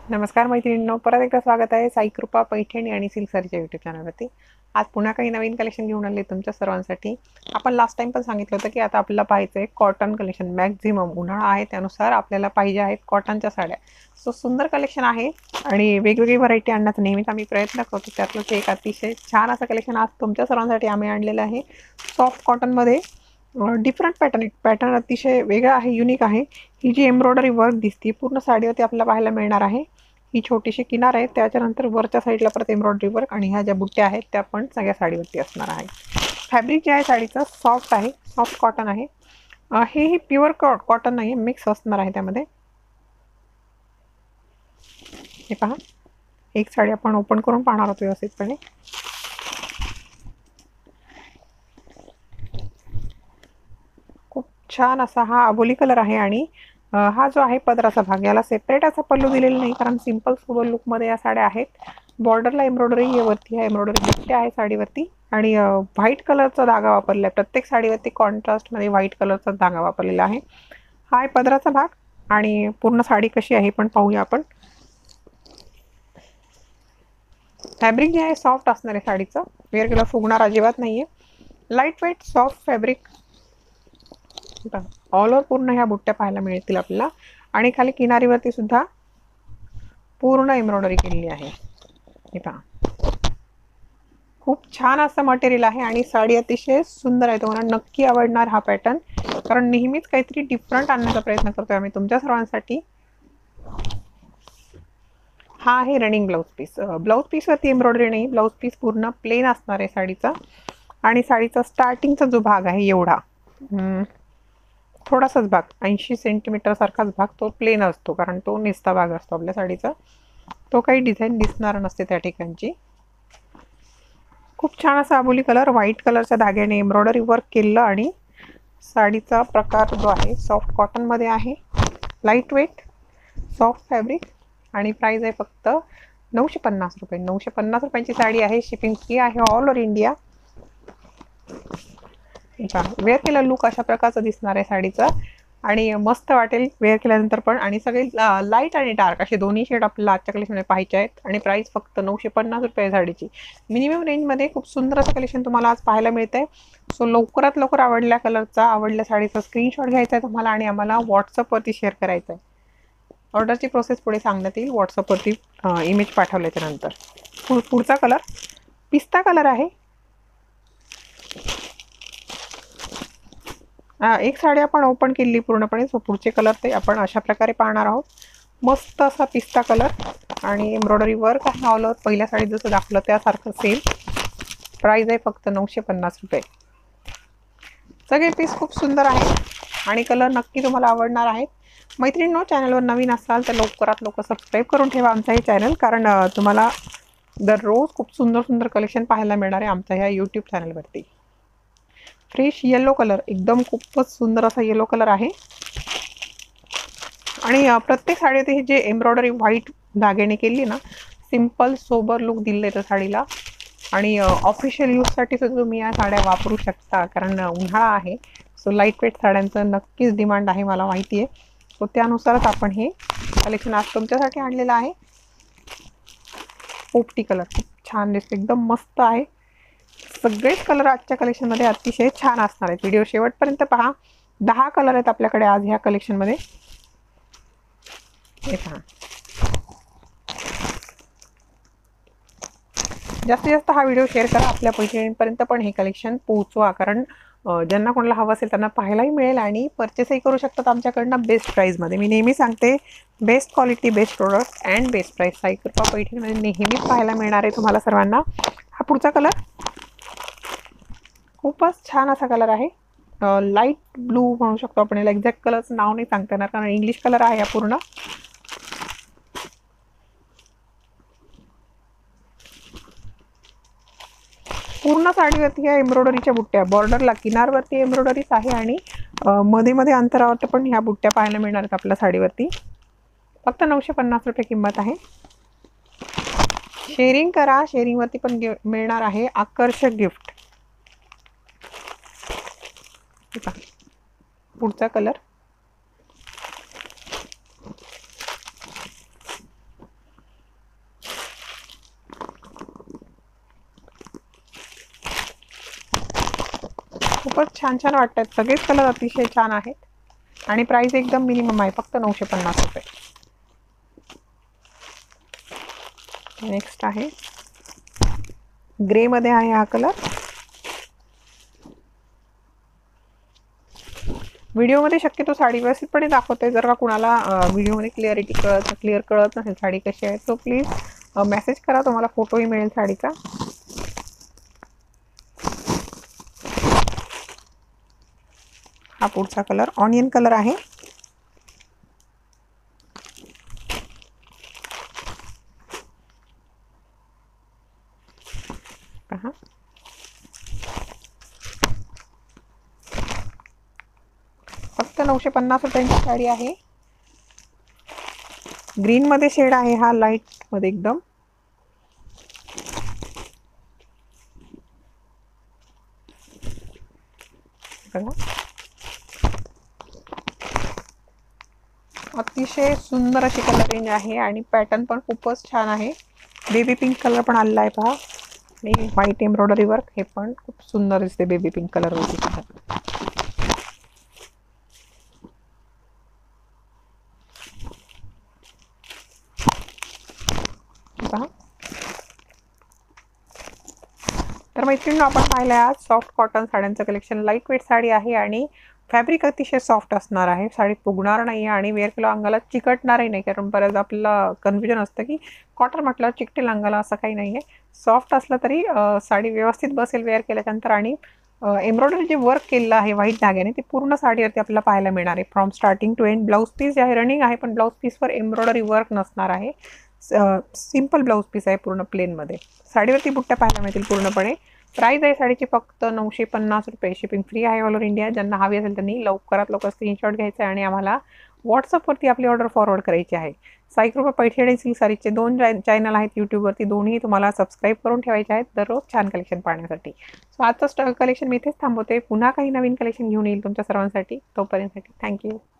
नमस्कार मैत्रिणींनो, परत एकदा स्वागत आहे साई कृपा पैठणी आणि सिल्क सारीच्या यूट्यूब चॅनलवरती. आज पुन्हा काही नवीन कलेक्शन घेऊन आले तुमच्या सर्वांसाठी. आपण लास्ट टाइम पण सांगितलं होतं की आता आपल्याला पाहायचं आहे कॉटन कलेक्शन. मॅक्झिमम उन्हाळा आहे त्यानुसार आपल्याला पाहिजे आहेत कॉटनच्या साड्या. सो सुंदर कलेक्शन आहे आणि वेगवेगळी व्हरायटी आणण्याचा नेहमीच आम्ही प्रयत्न करतो. त्यातलंच एक अतिशय छान असं कलेक्शन आज तुमच्या सर्वांसाठी आम्ही आणलेलं आहे. सॉफ्ट कॉटनमध्ये डिफरंट पॅटर्न अतिशय वेगळा आहे, युनिक आहे. ही जी एम्ब्रॉयडरी वर्क दिसते पूर्ण साडीवरती आपल्याला पाहायला मिळणार आहे. ही छोटीशी किनार आहे, त्याच्यानंतर वरच्या साईडला परत एम्ब्रॉयडरी वर्क आणि ह्या ज्या बुट्ट्या आहेत त्या पण सगळ्या साडीवरती असणार आहे. फॅब्रिक जे आहे साडीचं सॉफ्ट आहे, सॉफ्ट कॉटन आहे. हे प्युअर कॉटन नाही, मिक्स असणार आहे त्यामध्ये. हे पहा, एक साडी आपण ओपन करून पाहणार आहोत व्यवस्थितपणे. खूप छान असा हा अबोली कलर आहे आणि हा जो आहे पदराचा भाग, याला सेपरेट असा पल्लू दिलेला नाही कारण सिंपल सोबर लुकमध्ये या साड्या आहेत. बॉर्डरला एम्ब्रॉयडरी वरती आहे, एम्ब्रॉयडरी बुट्टे आहे साडीवरती आणि व्हाईट कलरचा धागा वापरला आहे. प्रत्येक साडीवरती कॉन्ट्रास्टमध्ये व्हाईट कलरचा धागा वापरलेला आहे. हा आहे पदराचा भाग आणि पूर्ण साडी कशी आहे पण पाहूया आपण. फॅब्रिक जे आहे सॉफ्ट असणार आहे साडीचं, वेअर केलं फुगणार अजिबात नाहीये. Light weight soft fabric. All over पूर्ण ह्या बुट्ट्या पाहायला मिळतील आपल्याला आणि खाली किनारीवरती सुद्धा पूर्ण एम्ब्रॉयडरी केलेली आहे. हे पहा, खूप छान असं मटेरियल आहे आणि साडी अतिशय सुंदर आहे. तुम्हाला नक्की आवडणार हा पॅटर्न, कारण नेहमीच काहीतरी डिफरंट आणण्याचा प्रयत्न करतोय आम्ही तुमच्या सर्वांसाठी. हा आहे रनिंग ब्लाउज पीस. ब्लाउज पीसवरती एम्ब्रॉयडरी नाही, ब्लाउज पीस पूर्ण प्लेन असणार आहे साडीचा. आणि साडीचा स्टार्टिंगचा जो भाग आहे एवढा थोडासाच भाग, 80 सेंटीमीटर सारखाच भाग तो प्लेन असतो, कारण तो निस्ता भाग असतो आपल्या साडीचा. तो काही डिझाईन दिसणार नसते त्या ठिकाणची. खूप छान असा अबोली कलर, व्हाईट कलरच्या धाग्याने एम्ब्रॉयडरी वर्क केलं आणि साडीचा प्रकार जो आहे सॉफ्ट कॉटनमध्ये आहे. लाईट वेट सॉफ्ट फॅब्रिक आणि प्राइस आहे फक्त 950 रुपये. 950 रुपयांची साडी आहे. शिपिंग फ्री आहे ऑल ओव्हर इंडिया. वेअर केला लुक अशा प्रकारचं दिसणार आहे साडीचा आणि मस्त वाटेल वेअर केल्यानंतर पण. आणि सगळे लाईट आणि डार्क असे दोन्ही शेड आपल्याला आजच्या कलेक्शनमध्ये पाहायचे आहेत आणि प्राइस फक्त 950 रुपये साडीची. मिनिमम रेंजमध्ये खूप सुंदर असं कलेक्शन तुम्हाला आज पाहायला मिळतंय. सो लवकरात लवकर आवडल्या कलरचा, आवडल्या साडीचा स्क्रीनशॉट घ्यायचा आहे तुम्हाला आणि आम्हाला व्हॉट्सअपवरती शेअर करायचा आहे. ऑर्डरची प्रोसेस पुढे सांगण्यात येईल व्हॉट्सअपवरती इमेज पाठवल्याच्या नंतर. पुढचा कलर पिस्ता कलर आहे. एक साडी आपण ओपन केली पूर्णपणे, सो पुढचे कलर ते आपण अशा प्रकारे पाहणार आहोत. मस्त असा पिस्ता कलर आणि एम्ब्रॉयडरी वर्क आहे ऑल ओव्हर. पहिल्या साडीत जसं दाखवलं त्यासारखं सेम. प्राइस आहे फक्त 950 रुपये. सगळे पीस खूप सुंदर आहे आणि कलर नक्की तुम्हाला आवडणार आहेत. मैत्रिणींनो, चॅनलवर नवीन असाल तर लवकरात लवकर सबस्क्राईब करून ठेवा आमचं हे चॅनल, कारण तुम्हाला दररोज खूप सुंदर सुंदर कलेक्शन पाहायला मिळणार आहे आमच्या ह्या यूट्यूब चॅनलवरती. फ्रेश येलो कलर, एकदम खूपच सुंदर असा येलो कलर आहे आणि प्रत्येक साडीत हे जे एम्ब्रॉयडरी व्हाईट धाग्याने केली ना, सिंपल सोबर लुक दिले तर साडीला. आणि ऑफिशियल यूजसाठी सुद्धा तुम्ही या साड्या वापरू शकता, कारण उन्हाळा आहे. सो लाईट वेट साड्यांचं नक्कीच डिमांड आहे, मला माहिती आहे. सो त्यानुसारच आपण हे कलेक्शन आज तुमच्यासाठी आणलेलं आहे. पोपटी कलर खूप छान दिसते, एकदम मस्त आहे. सगळेच कलर आजच्या कलेक्शनमध्ये अतिशय छान असणार आहेत. व्हिडिओ शेवटपर्यंत पहा. 10 कलर आहेत आपल्याकडे आज ह्या कलेक्शनमध्ये. हे पहा, जास्तीत जास्त हा व्हिडिओ शेअर करा, आपल्या पैठणींपर्यंत पण हे कलेक्शन पोहोचवा, कारण ज्यांना कोणाला हवं असेल त्यांना पाहायलाही मिळेल आणि परचेसही करू शकतात आमच्याकडनं बेस्ट प्राईजमध्ये. मी नेहमी सांगते, best quality, best product and best price Sai Kripa पैठणीमध्ये नेहमीच पाहायला मिळणार आहे तुम्हाला सर्वांना. हा पुढचा कलर खूपच छान असा कलर आहे. लाईट ब्लू म्हणू शकतो आपण याला, एक्झॅक्ट कलरचं नाव नाही सांगता येणार कारण इंग्लिश कलर आहे हा पूर्ण. पूर्ण साडीवरती ह्या एम्ब्रॉयडरीच्या बुट्ट्या, बॉर्डरला किनारवरती एम्ब्रॉयडरीच आहे आणि मध्ये मध्ये अंतरावर पण ह्या बुट्ट्या पाहायला मिळणार आहेत आपल्या साडीवरती. फक्त 950 रुपये किंमत आहे. शेअरिंग करा, शेअरिंगवरती पण मिळणार आहे आकर्षक गिफ्ट. पुढचा कलर खूपच छान छान वाटतात. सगळेच कलर अतिशय छान आहेत आणि प्राइस एकदम मिनिमम आहे, फक्त 950 रुपये. नेक्स्ट आहे ग्रे मध्ये आहे हा कलर. व्हिडिओमध्ये शक्यतो साडी व्यवस्थितपणे दाखवते. जर का कुणाला व्हिडिओमध्ये क्लिअर कळत नसेल साडी कशी आहे, तो प्लीज मेसेज करा, तुम्हाला फोटोही मिळेल साडीचा. हा पुढचा कलर ऑनियन कलर आहे. पहा, फक्त 950 रुपयांची साडी आहे. ग्रीन मध्ये शेड आहे हा, लाईट मध्ये एकदम. अतिशय सुंदर अशी कलर रेंज आहे आणि पॅटर्न पण खूपच छान आहे. बेबी पिंक कलर पण आलेला आहे पहा, आणि व्हाईट एम्ब्रॉयडरी वर्क, हे पण खूप सुंदर दिसते बेबी पिंक कलर वरती. पहा, तर मैत्रिणी आपण पाहिलं आज सॉफ्ट कॉटन साड्यांचं कलेक्शन. लाईट वेट साडी आहे आणि फॅब्रिक अतिशय सॉफ्ट असणार आहे. साडी फुगणार नाही आणि वेअर केलं अंगाला चिकटणारही नाही, कारण बऱ्याच आपल्याला कन्फ्युजन असतं की कॉटन म्हटलं चिकटेल अंगाला, असं काही नाही आहे. सॉफ्ट असलं तरी साडी व्यवस्थित बसेल वेअर केल्यानंतर. आणि एम्ब्रॉयडरी जे वर्क केलेलं आहे व्हाईट धाग्याने, ते पूर्ण साडीवरती आपल्याला पाहायला मिळणार आहे from starting to end. Blouse piece जे आहे रनिंग आहे, पण ब्लाऊज पीसवर एम्ब्रॉयडरी वर्क नसणार आहे. सिंपल ब्लाऊज पीस आहे पूर्ण प्लेनमध्ये. साडीवरती बुट्ट्या पाहायला मिळतील पूर्णपणे. प्राइस आहे साडीची फक्त 950 रुपये. शिपिंग फ्री आहे ऑल ओव्हर इंडिया. ज्यांना हवी असेल त्यांनी लवकरात लवकर स्क्रीनशॉट घ्यायचा आहे आणि आम्हाला व्हॉट्सअपवरती आपली ऑर्डर फॉरवर्ड करायची आहे. साईकृपा पैठणी सिल्क सारीचे 2 चॅनल आहेत यूट्यूबवरती, दोन्ही तुम्हाला सबस्क्राईब करून ठेवायचे आहेत दररोज छान कलेक्शन पाहण्यासाठी. सो आजचं कलेक्शन मी इथेच थांबवते. पुन्हा काही नवीन कलेक्शन घेऊन येईल तुमच्या सर्वांसाठी. तोपर्यंतसाठी थँक्यू.